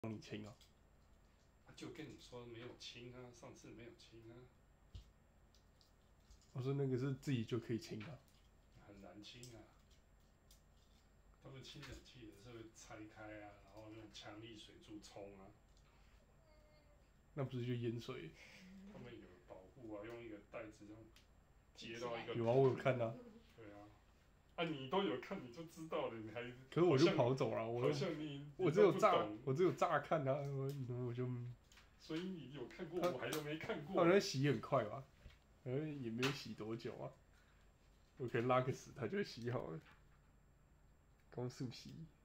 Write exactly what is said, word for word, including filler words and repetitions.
帮你清啊。 啊，就跟你说没有清啊，上次没有清啊。 我说那个是自己就可以清啊。 很难清啊。他们清冷气的是会拆开啊，然后用强力水柱冲啊。 那不是就淹水？ 他们有保护啊，用一个袋子这样接到一个。 有啊，我有看啊。 对啊。啊，你都有看，你就知道了，你还。 可是我就跑走了，我好像你我只有乍我只有乍看啊，我我就。 所以你有看过，我还都没看过。 好像洗很快吧，好像也没有洗多久啊。我可以拉个屎，它就洗好了。高速洗。